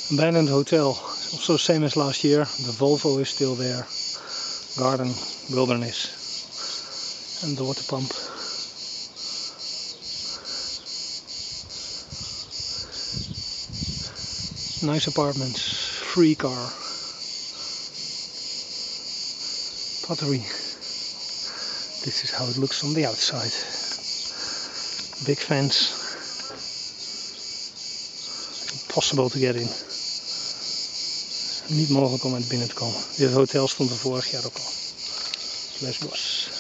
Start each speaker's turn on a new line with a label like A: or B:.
A: Abandoned hotel, also same as last year. The Volvo is still there. Garden, wilderness, and the water pump. Nice apartments, free car, pottery. This is how it looks on the outside. Big fence. Impossible to get in. Niet mogelijk om uit binnen te komen. Dit hotel stond er vorig jaar ook al. Lesbos.